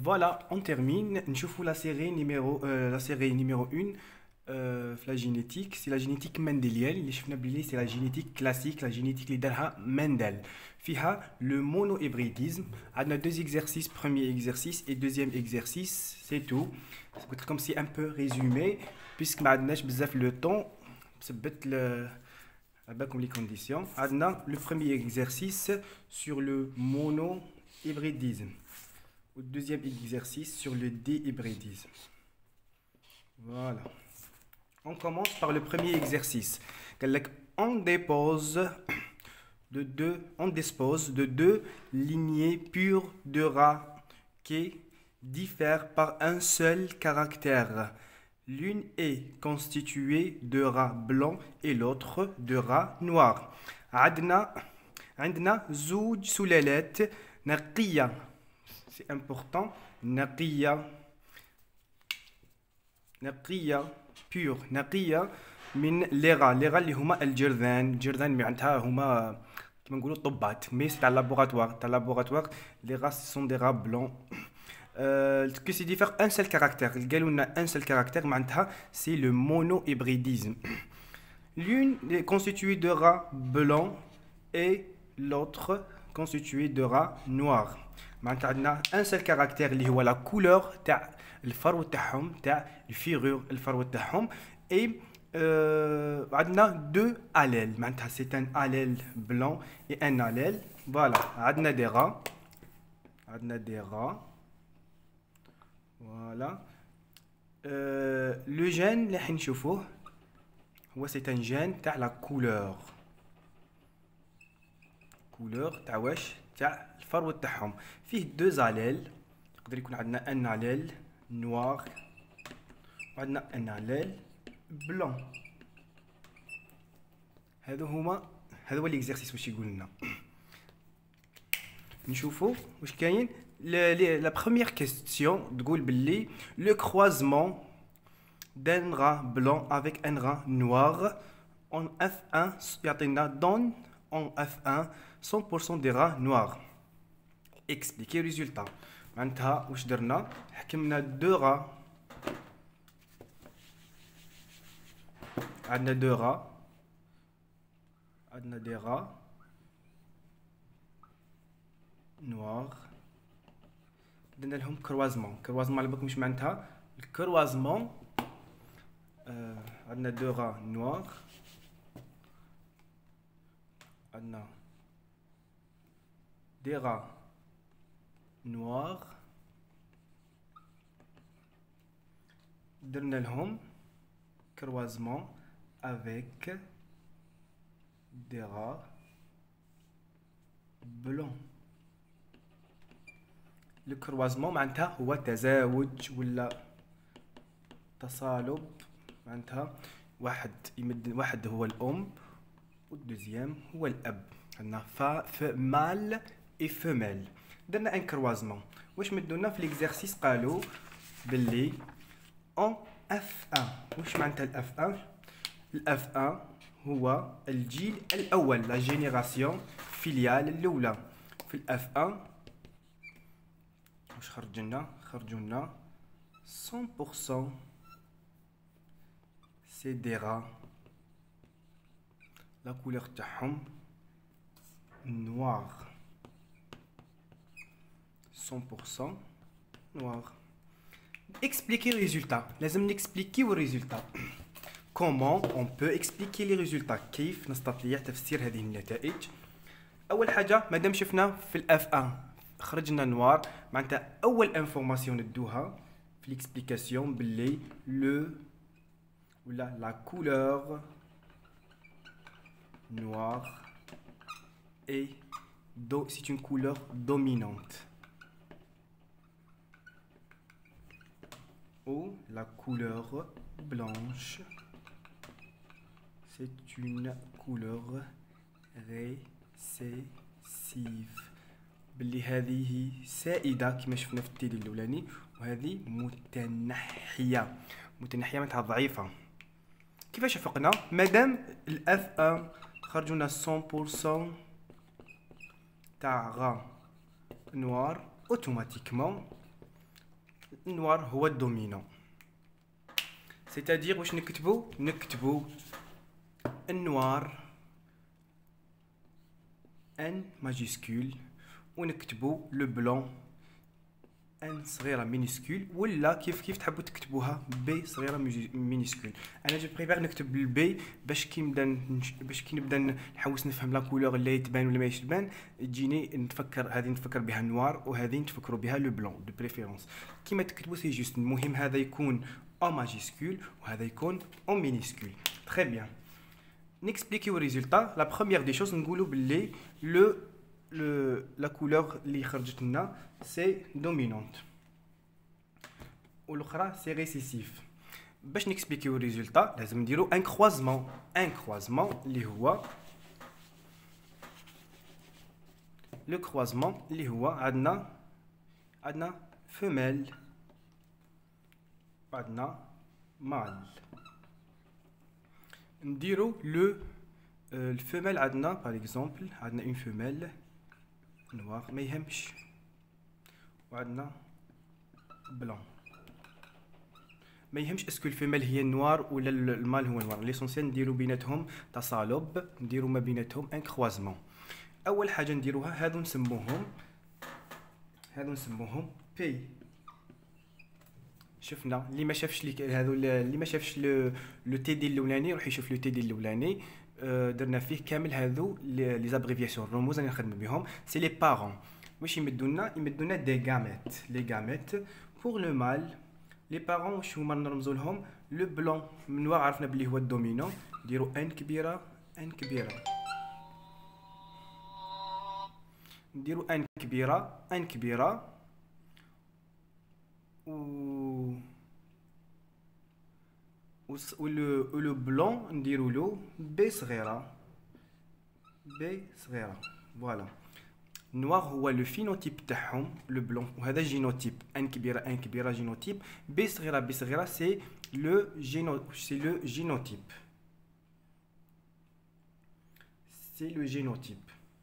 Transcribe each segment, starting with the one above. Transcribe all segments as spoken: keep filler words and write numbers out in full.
Voilà, on termine. Nous la série numéro, euh, la série numéro un, euh, la génétique. C'est la génétique mendélienne. C'est la génétique classique, la génétique leader Mendel. Fiha le monohybridisme. On a deux exercices, premier exercice et deuxième exercice, c'est tout. C'est comme si un peu résumé, puisque maintenant je le temps, c'est le comme les conditions. On a le premier exercice sur le monohybridisme. Au deuxième exercice sur le déhybridisme. Voilà. On commence par le premier exercice. On dépose de deux, on dispose de deux lignées pures de rats qui diffèrent par un seul caractère. L'une est constituée de rats blancs et l'autre de rats noirs. عندنا عندنا زوج سلالات نقية. C'est important. نقية نقية pure نقية من les rats. Les rats اللي هما الجرذان. الجرذان معناتها هما كما نقولوا طبات. Mais c'est un laboratoire. Dans le laboratoire, les rats ce sont des rats blancs. Euh, que c'est diffère un seul caractère. قالوا لنا un seul caractère معناتها c'est le monohybridisme. L'une est constituée de rats blancs et l'autre constituée de rats noirs. معناتها عندنا un seul caractère اللي هو la couleur تاع الفرو تاعهم تاع الفيغور الفرو تاعهم et euh, عندنا deux allèles معناتها c'est un allèle blanc et un allèle voilà عندنا des rats عندنا des rats voilà euh, le gène اللي حنشوفوه هو c'est un gène تاع la couleur couleur تاع واش تاع الفرو تاعهم فيه deux allèles يقدر يكون عندنا un allèle noir وعندنا un allèle blanc. هذا هما هذا هو الاكزرسيس واش يقول لنا. نشوفوا واش كاين. La première question تقول باللي le croisement d'un rat blanc avec un rat noir en F un يعطينا donne en F un cent pour cent des rats noirs. Expliquer le résultat. معناتها واش درنا حكمنا deux rats عندنا deux rats عندنا des rats noirs درنا لهم كروازمون. كروازمون على بالكم واش معناتها الكروازمون. آه عندنا deux rats noirs عندنا des rats noirs درنا لهم croisement avec des rats blancs. le croisement معناتها هو تزاوج ولا تصالب معناتها واحد يمد واحد هو الأم والدوزيام هو الأب. عندنا فا مال et femelle. درنا ان كروازمون. واش مدونا في ليكزارسيس قالوا باللي ان اف واحد. واش معناتها الاف واحد؟ الاف واحد هو الجيل الاول لا جينيراسيون فيليال الاولى. في الاف واحد واش خرج لنا؟ خرجوا لنا cent pour cent c'est des rats la couleur تاعهم noir cent pour cent noir. Expliquer le résultat. لازم نexpliquer le résultat. Comment on peut expliquer les résultats؟ كيف نستطيع تفسير هذه النتائج؟ أول حاجة مادام شفنا في الأف واحد خرجنا نوار معناتها أول انفورماسيون ندوها في l'explication باللي لو ولا لا كولور noir et c'est une couleur dominante. Ou la couleur blanche c'est une couleur récessive. باللي هذه سائدة كما شفنا في التيلي الأولاني وهذه متنحية. متنحية معناتها ضعيفة. كيفاش فقنا؟ مادام الاف واحد خرجوا لنا cent pour cent تاع غا نوار اوتوماتيكمون النوار هو الدومينون. سيتادير واش نكتبو نكتبو النوار ان ماجيسكول، ونكتبو لو بلون ان صغيره مينيسكول، ولا كيف كيف تحبوا تكتبوها بي صغيره مينيسكول. انا جو بريفير نكتب البي باش كي نبدا باش كي نبدا نحوس نفهم لا كولور اللي تبان ولا ماهيش تبان، تجيني نتفكر هذه نتفكر بها نوار وهذه نتفكروا بها لو بلون دو بريفيرونس. كيما تكتبوا سي جوست، المهم هذا يكون en majuscule وهذا يكون en minuscule. Très bien. N'expliquer au résultat. La première des choses, نقولوا باللي le le la couleur اللي خرجت لنا c'est dominante والاخرى c'est récessif. باش نexpliquer au résultat لازم نديروا un croisement. Un croisement اللي هو le croisement اللي هو عندنا عندنا femelle عندنا مال. نديرو لو الفيميل عندنا باغ اكزومبل عندنا اون فيميل نوار ما يهمش، وعندنا بلون ما يهمش اسكو الفيميل هي نوار ولا المال هو نوار. ليسونسيال نديرو بيناتهم تصالب، نديرو ما بيناتهم ان كروازمون. اول حاجه نديروها هادو نسموهم هادو نسموهم بي. شفنا اللي ما شافش لي هذو اللي ما شافش لو تي دي الاولاني يروح يشوف لو تي دي الاولاني، درنا فيه كامل هذو لي زابريفياسيون الرموز اللي نخدموا بهم. سي لي بارون واش يمدونا يمدونا دي غاميت. لي غاميت بور لو مال لي بارون واش هما نرمزوا لهم لو بلون من نوار عرفنا بلي هو الدومينون، نديروا ان كبيره ان كبيره نديروا ان كبيره ان كبيره و و لو لو بلون نديرو له بي صغيره بي صغيره. فوالا نوار هو لو فينوتيب تاعهم لو بلون، وهذا جينوتيب ان كبيره ان كبيره جينوتيب، بي صغيره بي صغيره سي لو جينو سي لو جينوتيب سي لو جينوتيب.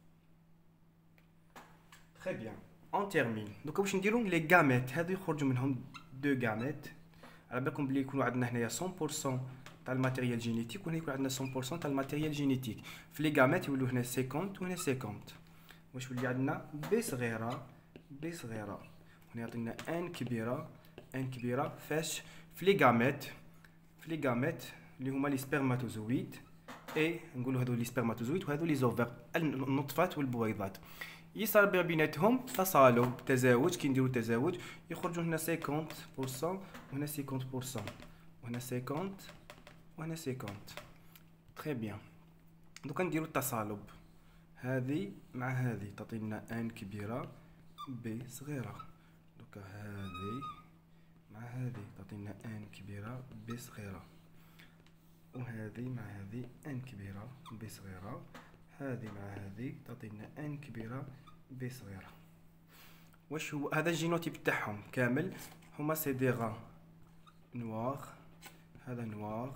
تري بيان اون تيرمين. دوكا واش نديرو لي غاميت هادو يخرجوا منهم دو غاميت. على بالكم بلي يكونوا عندنا هنايا مية بالمية تاع الماتيريال جينيتيك وهنا يكون عندنا مية بالمية تاع الماتيريال جينيتيك. في لي غاميت يولوا هنا خمسين وهنا خمسين. واش ولي عندنا بي صغيره بي صغيره، هنا يعطينا ان كبيره ان كبيره. فاش في لي غاميت في لي غاميت اللي هما لي سبرماتوزويد، اي نقولوا هذو لي سبرماتوزويد وهذو لي زوفر النطفات والبويضات، يصير بيناتهم تصالب تزاوج. كي نديروا تزاوج يخرجوا هنا خمسين بالمية وهنا خمسين بالمية وهنا خمسين وهنا خمسين. تري بيان. دوكا نديروا التصالب هذه مع هذه تعطينا ان كبيره بي صغيره. دوكا هذه مع هذه تعطينا ان كبيره بي صغيره، وهذه مع هذه ان كبيره بي صغيره، هذه مع هذه تعطينا ان كبيره بي صغيره. واش هو هذا الجينوتيب تاعهم كامل؟ هما سي دي غا نوار، هذا نوار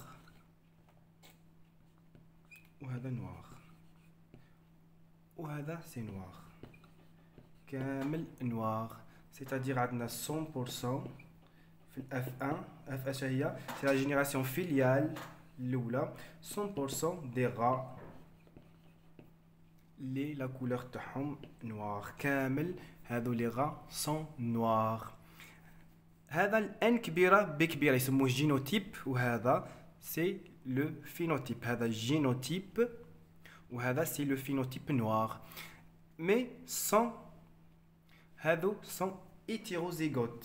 وهذا نوار وهذا سي نوار، كامل نوار. سيتادير عندنا مية بالمية في الاف واحد. اف اش هي؟ سي لا جينيراسيون فيليال الاولى. مية بالمية دي غا لي لا كولور تاعهم نوار، كامل هذو لي غا سون نوار. هذا الان كبيره بي كبيره يسموه جينوتيب، وهذا سي لو فينوتيب. هذا جينوتيب وهذا سي لو فينوتيب نوار. مي سون هذو سون هيتيروزيغوت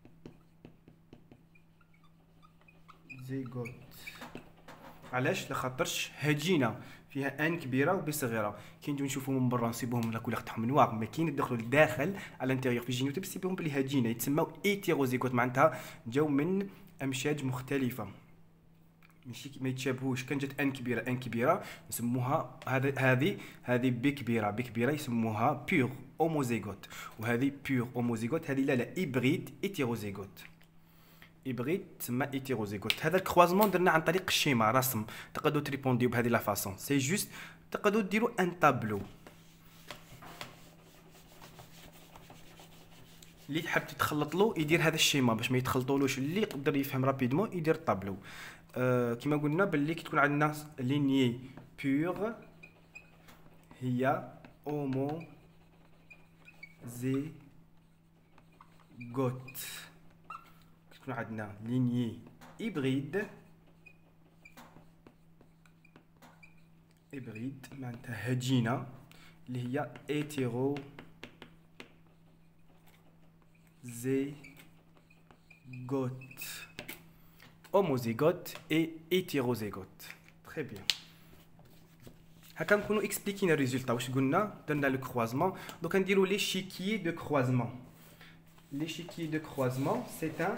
زيغوت. علاش؟ لخاطرش هجينه فيها ان كبيره وبي صغيره. كي نجيو نشوفوا من برا نصيبوهم لا كولور تاعهم نوار، ما كي ندخلوا لداخل على الانتيريور في الجينوتيب نصيبوهم بلي هجينه، يتسموا هيتيروزيغوت، معناتها جاو من امشاج مختلفه ماشي ما يتشابهوش. كان جات ان كبيره ان كبيره نسموها هذا هذه هذه بي كبيره بي كبيره يسموها بيور هوموزيغوت، وهذه بيور هوموزيغوت هذه لا لا هيبريد هيتيروزيغوت. هيبريد تسمى هيتيروزيغوت. هذا الكروازمون درنا عن طريق الشيما رسم، تقدروا تريبونديو بهذه لا فاصون. سي جوست تقدروا ديروا ان تابلو اللي حاب تتخلط له يدير هذا الشيما باش ما يتخلطولوش، اللي يقدر يفهم رابيدمون يدير الطابلو. آه كما قلنا باللي كي تكون عندنا لينيي بور هي اومو زي غوت، تكون عندنا لينيي هيبريد هيبريد معناتها هجينه اللي هي هيتيرو زيغوت، homozygote et hétérozygote. Très bien. هكا نكونوا اكسبليكينا الريزولتا واش قلنا. درنا لو كروازمون، دوكا نديرو ليشيكيي دو كروازمون. ليشيكيي دو كروازمون سي ان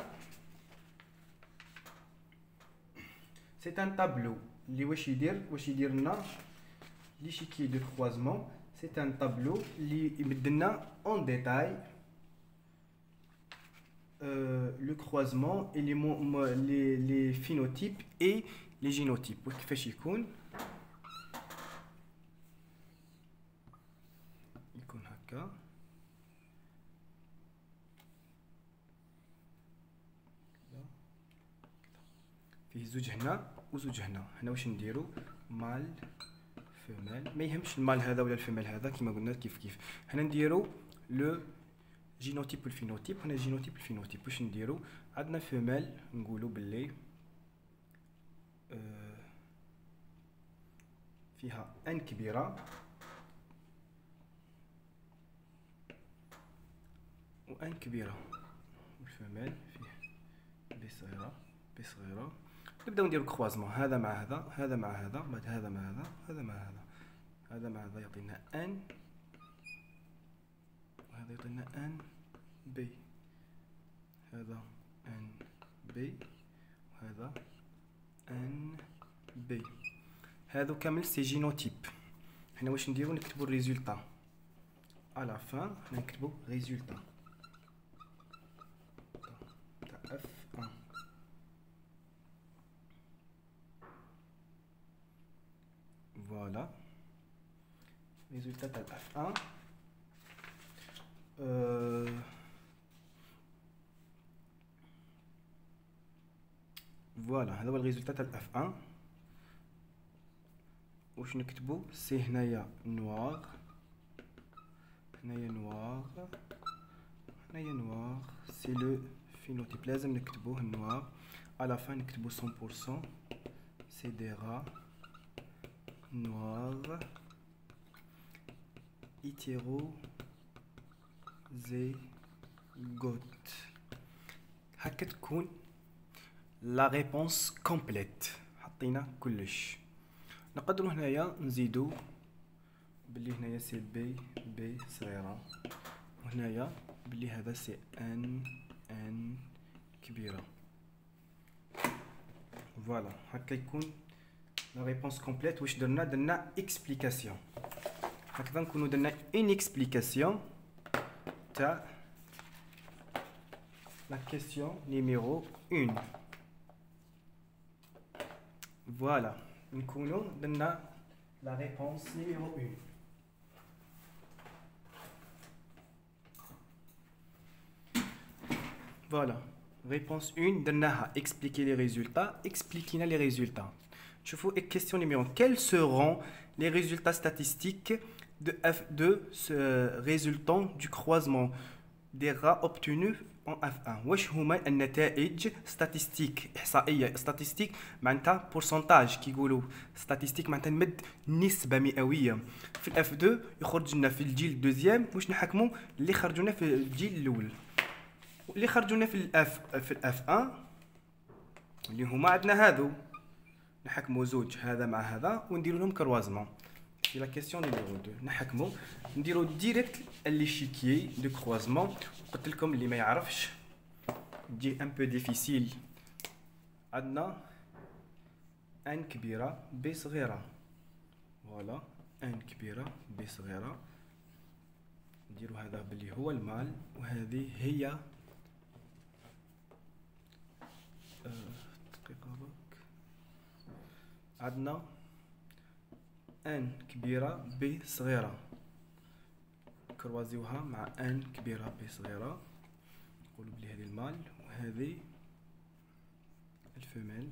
سي ان طابلو اللي واش يدير واش يدير لنا ليشيكيي دو كروازمون. سي ان طابلو اللي يمدلنا اون ديتاي Euh, le croisement et les, les, les phénotypes et les génotypes. كيفاش يكون يكون هكا. فيه زوج هنا وزوج هنا. هنا واش نديرو مال فيميل، ما يهمش المال هذا ولا الفيميل هذا كيما قلنا كيف كيف. هنا نديرو لو جينوتيب والفينوتيب. هنا جينوتيب والفينوتيب واش نديرو عندنا فيميل نقولو باللي آه فيها ان كبيره وان كبيره، والفيميل فيه بي صغيره بي صغيره. نبداو نديرو كروازمون هذا مع هذا هذا مع هذا بعد هذا مع هذا هذا مع هذا هذا مع هذا يعطينا ان وهذا يعطينا ان بي، هذا ان بي وهذا ان بي. هذو كامل سي جينوتيب. هنا واش نديرو نكتبو الريزولطا على فان. هنا نكتبو ريزولطا تاع اف واحد. فوالا ريزولطا تاع اف واحد. Euh, فوالا هذا هو الريزولتا تاع اف واحد. واش نكتبو سي هنايا نوار هنايا نوار هنايا نوار سي لو فينوتيب. لازم نكتبوه النوار على فان نكتبو مية بالمية سي دي را نوار هيتيرو زيغوت. هكا تكون لا ريبونس كومبليت، حطينا كلش. نقدروا هنايا نزيدو بلي هنايا سي بي بي صغيره وهنايا بلي هذا سي ان ان كبيره. فوالا هكا يكون لا ريبونس كومبليت. واش درنا درنا اكسبليكاسيون. هكذا نكونوا درنا اون اكسبليكاسيون تاع لا كيسيون نيميرو واحد. فوالا نكونوا درنا لا ريبونس نيميرو واحد. فوالا ريبونس واحد درناها expliquer les résultats expliquer les résultats. شوفوا question numéro un. Quels seront les résultats statistiques de F deux résultant du croisement des rats obtenus en اف واحد؟ واش هما النتائج ستاتستيك احصائيه؟ ستاتستيك معناتها بورسونتاج، كيقولوا ستاتستيك معناتها نمد نسبه مئويه. في الاف اثنين يخرج لنا في الجيل الدوزيام واش نحكموا اللي خرجونا في الجيل الاول. اللي خرجونا في الاف في الاف واحد اللي هما عندنا هذو نحكموا زوج هذا مع هذا ونديروا لهم كروازمون. في لا كيسيون نيميرو اثنين نحكموا نديروا ديريكت ليشيكيي دو كروازمون. قلت لكم اللي ما يعرفش تجي ان بو ديفيسيل. عندنا ان كبيره بي صغيره. فوالا ان كبيره بي صغيره. نديروا هذا باللي هو المال وهذه هي دقيقه برك. عندنا ان كبيره بي صغيره كروازيوها مع ان كبيره بي صغيره. نقولوا بلي هذه المال وهذه الفيميل،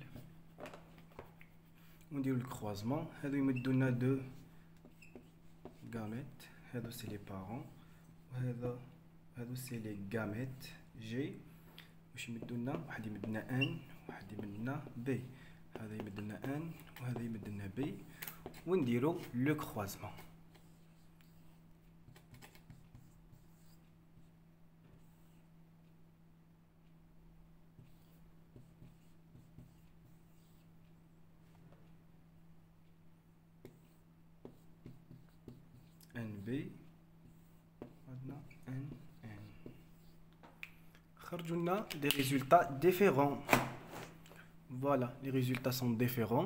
ونديرو الكروازمون. هادو يمدو لنا دو غاميت، هادو سي لي بارون، وهذا هادو سي لي غاميت جي. واش يمدو لنا؟ واحد يمد لنا ان، واحد يمد لنا بي، هذا يمد لنا ان وهذا يمد لنا بي، ونديرو لو كروازمون. ان بي عندنا ان ان، خرجوا لنا des résultats différents. Voilà, les résultats sont différents.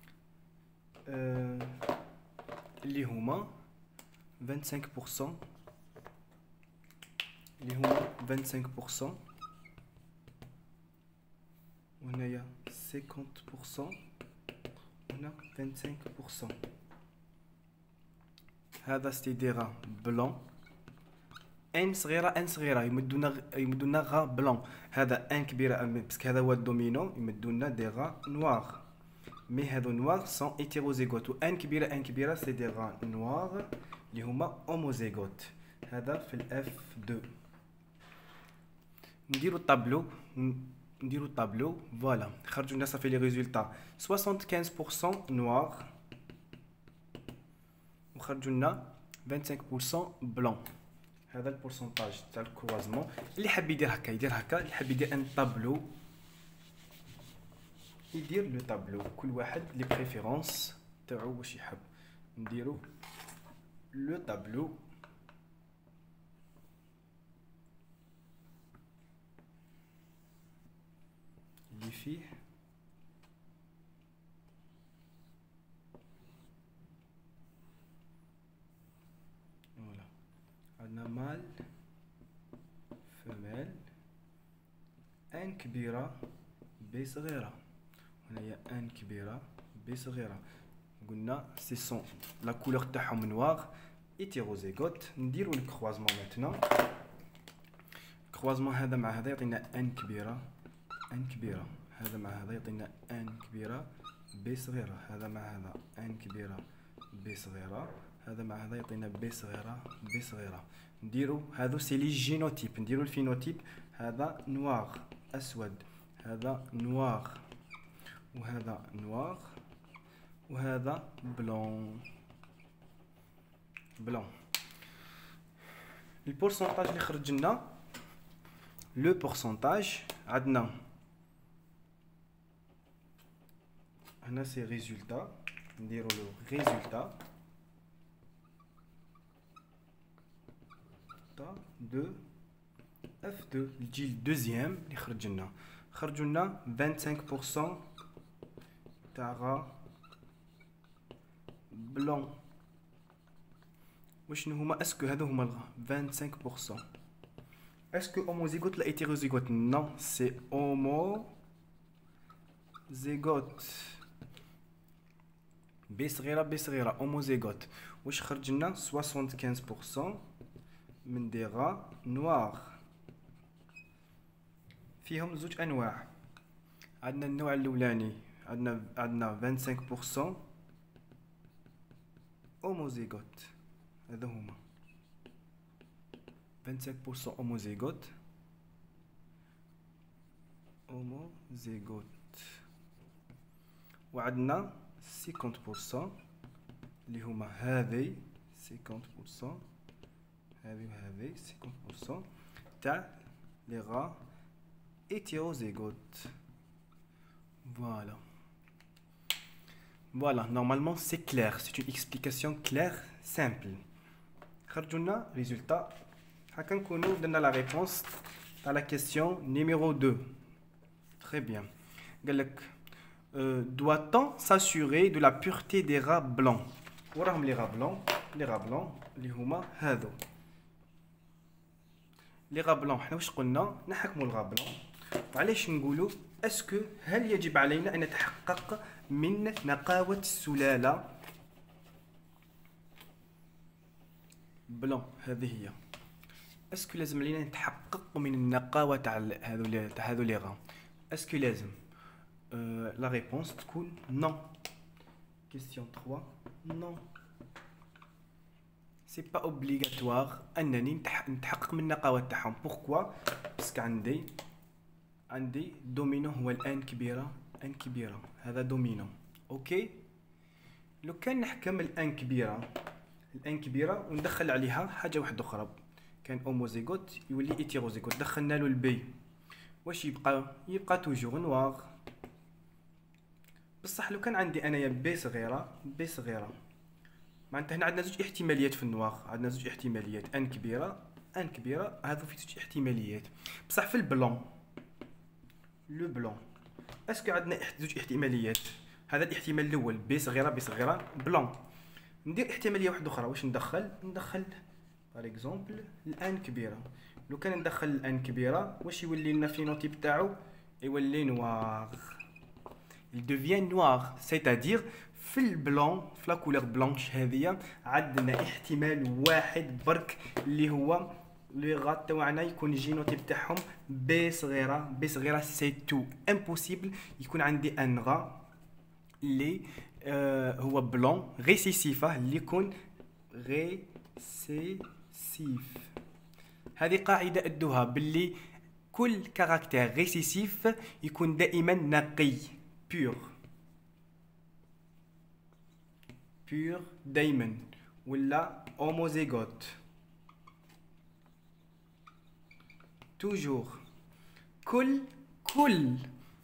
Euh, اللي هما vingt-cinq pour cent، اللي هما vingt-cinq pour cent، وهنايا cinquante pour cent، وهنا vingt-cinq pour cent. هذا ستيديرا بلون، ان صغيره ان صغيره يمدونا يمدونا غا بلون. هذا ان كبيره باسكو هذا هو الدومينو، يمدونا دي غا نوار. مي هادو نوار سون هيتيروزيغوت، و ان كبيره ان كبيره سي دي غا نوار اللي هما هوموزيغوت. هذا في الاف اثنين. نديرو الطابلو، نديرو الطابلو. فوالا خرجوا لنا صافي لي ريزولطا soixante-quinze pour cent نوار، وخرجوا لنا vingt-cinq pour cent بلون. هذا البورسونتاج تاع الكروازمون. اللي حاب يدير هكا يدير هكا، اللي حاب يدير ان طابلو يدير لو طابلو. كل واحد لي بريفيرونس تاعو واش يحب. نديرو لو طابلو. اللي فيه فوالا عندنا مال فمال، ان كبيره بي صغيره، هنايا ان كبيره بي صغيره. قلنا سي سون لا كولور تاعهم نوار هيتيروزيغوت. نديرو الكروازمون ماتنا. الكروازمون هذا مع هذا يعطينا ان كبيره ان كبيره، هذا مع هذا يعطينا ان كبيره بي صغيره، هذا مع هذا ان كبيره بي صغيره، هذا مع هذا يعطينا بي صغيره بي صغيره. نديرو هذو سي لي جينوتيب. نديرو الفينوتيب. هذا نوار اسود، هذا نوار، وهذا نوار، وهذا بلون بلون. البورسونتاج اللي خرج لنا، لو بورسونتاج عندنا هنا سي ريزولتا. نديرو لو ريزولتا دو اف اثنين، الجيل دوزيام اللي خرج لنا. خرجوا لنا vingt-cinq pour cent تاع غا بلون. وشنو هما؟ اسكو هادو هما الغا vingt-cinq pour cent. اسكو هوموزيغوت ولا هيتيروزيغوت؟ نو سي هوموزيغوت. بي صغيره بي صغيره هوموزيغوت. واش خرج لنا؟ soixante-quinze pour cent من دي غا نوار. فيهم زوج انواع. عندنا النوع الاولاني عندنا عندنا vingt-cinq pour cent هوموزيغوت، هذا هما vingt-cinq pour cent هوموزيغوت هوموزيغوت. وعندنا cinquante pour cent اللي هما هذي cinquante pour cent، هذه وهذه cinquante pour cent تاع لي غا hétérozygote. Voilà. Voilà, normalement c'est clair, c'est une explication claire, simple. خرجوا لنا résultat. هكا نكونوا درنا la réponse à la question numéro deux. Très bien. قال لك euh, doit-on s'assurer de la pureté des rats blancs؟ وراهم les rats blancs، les rats blancs اللي هما هذو. لي غا بلون حنا واش قلنا؟ نحكموا الغا بلون. وعلاش نقولوا اسكو هل يجب علينا ان نتحقق من نقاوة السلالة بلون؟ هذه هي اسكو لازم علينا نتحقق من النقاوه تاع ال- هذو لي تاع هذو لي غا؟ اسكو لازم؟ أه لا ريبونس تكون نو. كيستيون ثلاثة نو، سي با اوبليغاتوار انني نتح- نتحقق من النقاوه تاعهم. بوركوا؟ باسكو عندي عندي دومينو هو الان كبيره، ان كبيره، هذا دومينو. اوكي، لو كان نحكم الان كبيره، الان كبيره وندخل عليها حاجه واحده اخرى، كان اوموزيغوت يولي ايتيروزيغوت، دخلنا له البي، واش يبقى؟ يبقى توجور نوار. بصح لو كان عندي انايا بي صغيره، بي صغيره، معناتها هنا عندنا زوج احتماليات في النوار، عندنا زوج احتماليات، ان كبيره، ان كبيره، هذو في زوج احتماليات. بصح في البلون، لو بلون، اسكو عندنا إح- زوج احتماليات؟ هذا الاحتمال الاول بي صغيره، بي صغيره بلون. ندير احتماليه واحده اخرى، واش ندخل؟ ندخل بار اكزومبل الان كبيره. لو كان ندخل الان كبيره واش يولي لنا الفينوتيب تاعو؟ يولي نوار. il devient noir، c'est-à-dire في البلون، في لا كولور بلانش هذيا عندنا احتمال واحد برك اللي هو لي غا تاعنا يكون الجينوتيب تاعهم بي صغيره، بي صغيره، سي تو امبوسيبل يكون عندي ان غا اللي آه هو بلون ريسيسيفه، اللي يكون ريسيسيف. هذه قاعده ادوها باللي كل كاركتير ريسيسيف يكون دائما نقي، بيور، بيور دايما، ولا هوموزيغوت توجور. كل كل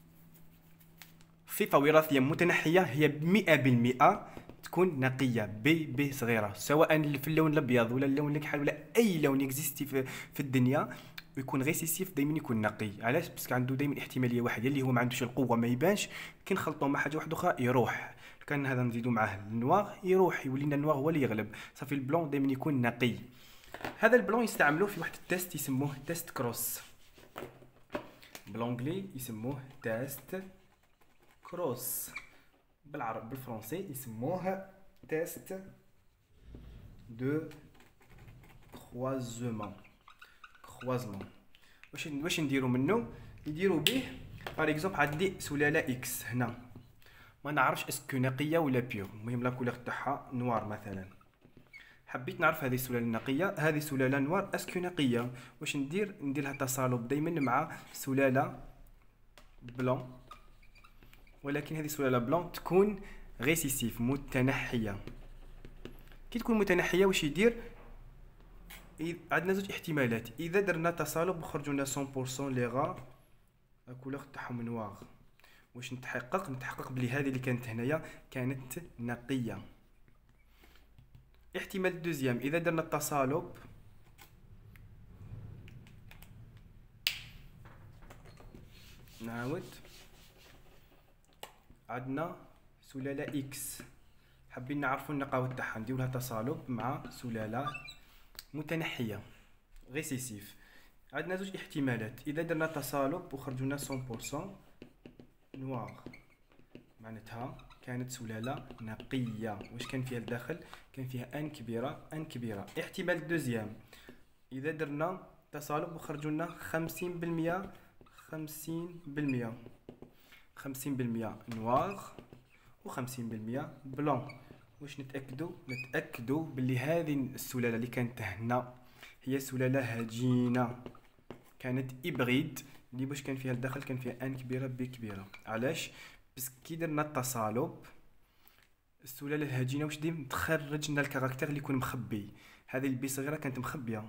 صفة وراثية متنحية هي مئة بالمئة تكون نقية، بي بي صغيرة، سواء في اللون الأبيض ولا اللون الكحل ولا أي لون يكزيستي في, في الدنيا، ويكون ريسيسيف دائما يكون نقي. علاش؟ باسكو عنده دائما احتمالية واحدة اللي هو ما عندوش القوة، ما يبانش، كي نخلطوه مع حاجة واحدة أخرى يروح. كان هذا نزيدو معاه النوار يروح، يولي لنا النوار هو اللي يغلب. صافي البلون دائما يكون نقي. هذا البلون يستعملوه في واحد التيست يسموه تيست كروس، بالانجلي يسموه تيست كروس، بالعربي بالفرنسي يسموه تيست دو كروازمون، كروازمون. واش واش نديرو منه؟ نديرو به باغ اكزومبل عندي سلاله اكس هنا، ما نعرفش اسكو نقيه ولا بيور، المهم لا كولور تاعها نوار مثلا. حبيت نعرف هذه السلاله النقيه، هذه سلاله نوار اسكو نقيه. واش ندير؟ ندير لها تصالب دائما مع سلاله بلون، ولكن هذه السلاله بلون تكون ريسيسيف، متنحيه. كي تكون متنحيه واش يدير؟ عندنا زوج احتمالات، اذا درنا تصالب وخرجوا لنا مية بالمية لي غا لا كولور تاعهم نوار، واش نتحقق؟ نتحقق بلي هذه اللي كانت هنايا كانت نقيه. احتمال دوزيام، اذا درنا التصالب نعاود، عندنا سلاله اكس، حابين نعرفوا النقاوه تاعها، نديروا لها تصالب مع سلاله متنحيه ريسيسيف. عندنا زوج احتمالات، اذا درنا تصالب وخرجوا لنا مية بالمية نوار، معناتها كانت سلاله نقيه. واش كان فيها الداخل؟ كان فيها ان كبيره، ان كبيره. احتمال دوزيام، اذا درنا تصالب وخرجوا لنا خمسين بالمئة، خمسين بالمئة، خمسين بالمئة نوار وخمسين بالمئة بلون. واش نتاكدوا؟ نتاكدوا باللي هذه السلاله اللي كانت هنا هي سلاله هجينه، كانت ابريد، اللي باش كان فيها الداخل كان فيها ان كبيره بي كبيره. علاش؟ بس كي درنا التصالب السلاله الهجينه واش دير؟ تخرج لنا الكاركتير اللي يكون مخبي. هذه البي صغيره كانت مخبيه،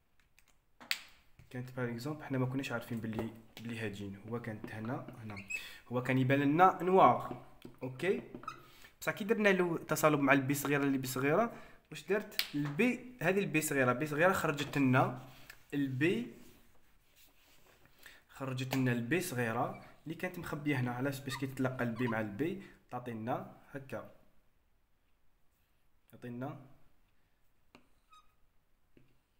كانت باغ اكزومبل حنا ما كناش عارفين باللي بلي هجين، هو كانت هنا هنا، هو كان يبان لنا نوار. اوكي، بصح كي درنا له تصالب مع البي صغيره، اللي بي صغيره واش درت؟ البي، هذه البي صغيره، بي صغيره خرجت لنا البي، خرجت لنا البي صغيره اللي كانت مخبيه هنا. علاش؟ باش كي تتلقى البي مع البي تعطينا هكا، تعطينا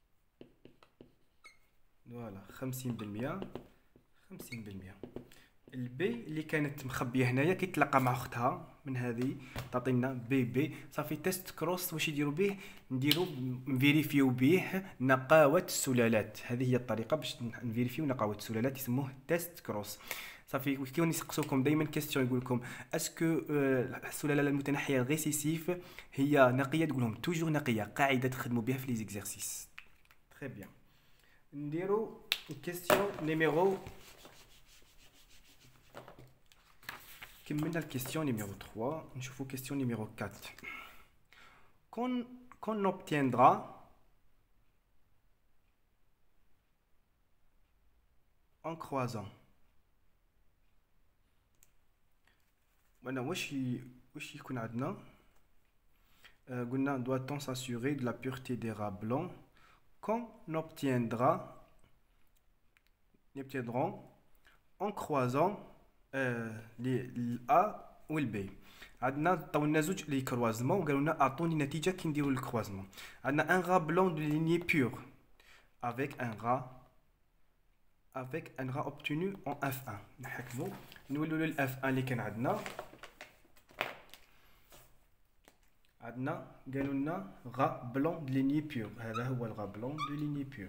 فوالا خمسين بالمئة، خمسين بالمئة. البي اللي كانت مخبيه هنايا كيتلاقى مع اختها من هذه تعطينا بي بي صافي. تيست كروس واش يديروا به؟ نديروا نفيريفيو به نقاوه السلالات. هذه هي الطريقه باش نفيريفيو نقاوه السلالات، يسموه تيست كروس. صافي كيون يسقسوكم دائما كيستيون يقول لكم اسكو السلاله المتنحيه الريسيسيف هي نقيه، تقول لهم توجور نقيه، قاعده تخدموا بها في لي زيكزارسيس. تري بيان. نديروا كيستيون نيميرو، كملنا الكيستيون نيميرو ثلاثة، نشوفوا كيستيون نيميرو أربعة. qu'on qu'on obtiendra en croisant. وانا واش واش يكون عندنا؟ آه قلنا doit-on s'assurer de la pureté des rats blancs qu'on obtiendra obtiendront en croisant آه ل A و ال B. عندنا عطاونا زوج لي كروازمون وقالوا لنا اعطوني نتيجه كي نديروا الكروازمون. عندنا ان غا بلون دو لينيي بور avec un rat avec un rat obtenu en اف واحد. نحكموا نولوا للاف واحد اللي كان عندنا. عندنا قالوا لنا غا بلون دو لينيي بور، هذا هو الغا بلون دو لينيي بور.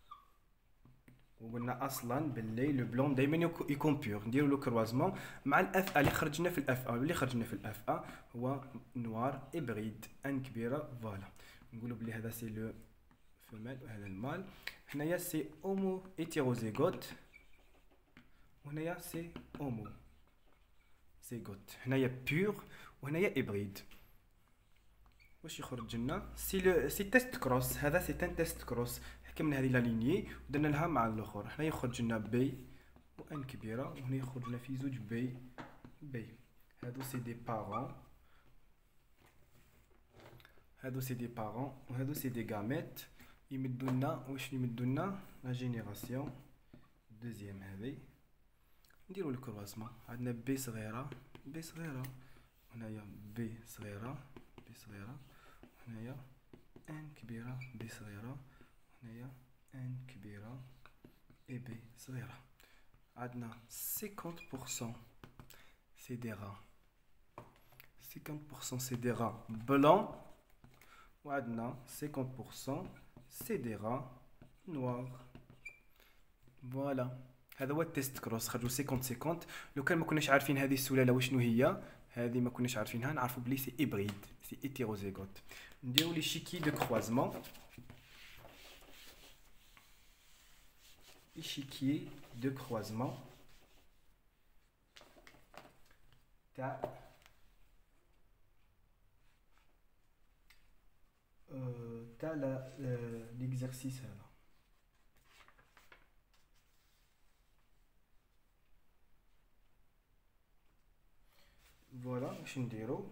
وقلنا اصلا باللي لو بلون دائما يكون بيور. نديروا لو كروازمون مع الاف ا اللي خرجنا في الاف ا، اللي خرجنا في الاف ا هو نوار ابريد ان كبيره. فوالا نقولوا بلي هذا سي لو فيميل وهذا المال. هنايا سي اومو هيتيروزيغوت وهنايا سي اومو زيغوت. هنايا بيور وهنايا ابريد. واش يخرج لنا؟ سي لو سي تيست كروس. هذا سي ان تيست كروس. حكمنا هذه لا لينيي ودرنا لها مع الاخر. هنا يخرج لنا بي وان كبيره وهنا يخرج لنا في زوج بي بي. هادو سي دي بارون، هادو سي دي بارون وهادو سي دي غاميت. يمدوا لنا واش يمدوا لنا؟ لا جينيراسيون دوزيام. هذه نديروا الكرواسمون. عندنا بي صغيره بي صغيره، هنايا بي صغيره بي صغيره، هنايا ان كبيره بي صغيره، هنايا ان كبيره اي بي صغيره. عندنا خمسين بالمية سي دي را، خمسين بالمية سي دي را بلون، وعندنا خمسين بالمية سي دي را نوار. فوالا هذا هو التيست كروس. خرجوا خمسين خمسين. لو كان ما كناش عارفين هذه السلاله وشنو هي، هذه ما كناش عارفينها، نعرفوا بلي سي ابريد سي هيتيروزيغوت. نديروا لي شيكي دو كروازمون. échiquier de croisement تاع تاع l'exercice هذا. فوالا واش نديرو؟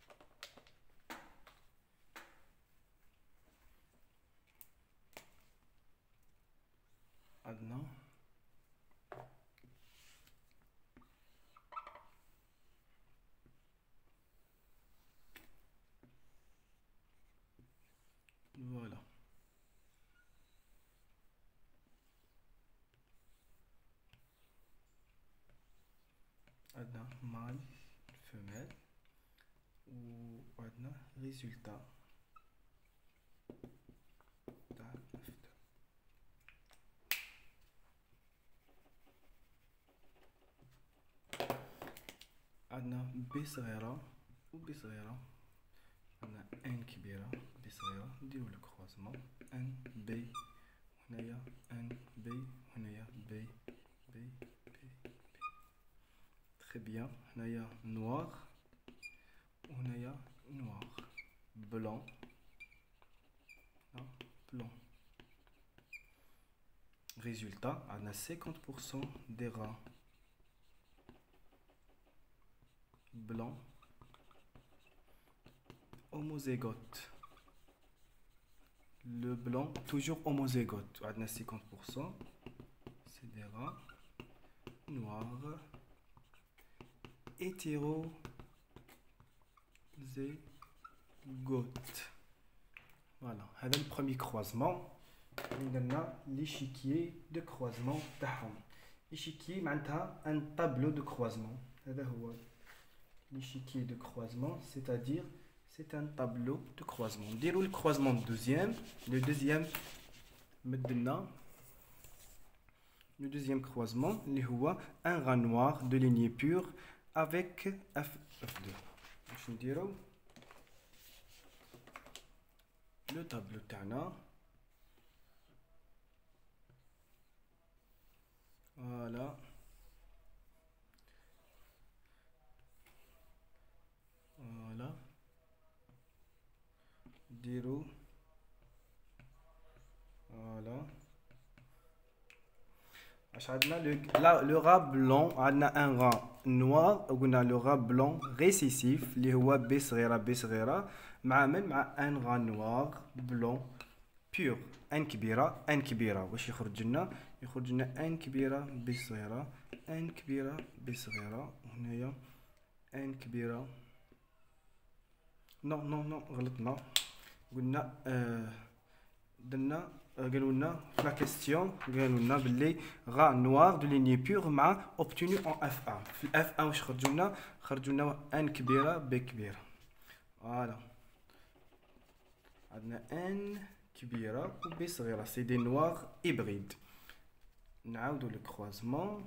عندنا فوالا عندنا مال فيميل وعندنا ريزولتا تاع الفتة. عندنا بي صغيرة و بي صغيرة، عندنا ان كبيرة بي صغيرة. نديرو الكروازمون ان بي، هنايا ان بي هنايا بي بي بي بي. تري بيان. هنايا نوار وهنايا نوار بلون بلون. ريزولتا عندنا خمسين بالمية دي را blanc homozygote. Le blanc toujours homozygote. عندنا cinquante pour cent c'est des rats noirs hétérozygotes. Voilà, هذا le premier croisement. عندنا l'échiquier de croisement تاعهم. l'échiquier معناتها un tableau de croisement. هذا هو l'échiquier de croisement, c'est-à-dire c'est un tableau de croisement. نديرو le croisement deuxième, le deuxième مدلنا le deuxième croisement اللي هو un rat noir de lignée pure avec F deux. باش نديرو le tableau تاعنا. Voilà. Voilà. Diro. Voilà. Le, là, le rat blanc, on a un rat noir, on a le rat blanc récessif, اللي هو ب صغيرة ب صغيرة معامل مع un rat noir blanc pur. ان كبيرة ان كبيرة واش يخرج لنا؟ يخرج لنا ان كبيرة ب صغيرة ان كبيرة ب صغيرة وهنايا ان كبيرة. نو نو نو غلطنا قلنا آه درنا قالوا لنا في لا كيستيون قالوا لنا باللي غا نوار دو ليني بيغ مع اوبتوني اون اف واحد. في الاف واحد واش خرجوا لنا؟ خرجوا لنا ان كبيره ب كبيره. فوالا عندنا ان كبيره و ب صغيره سي دي نوار هيبريد. نعاودوا لو كروازمون.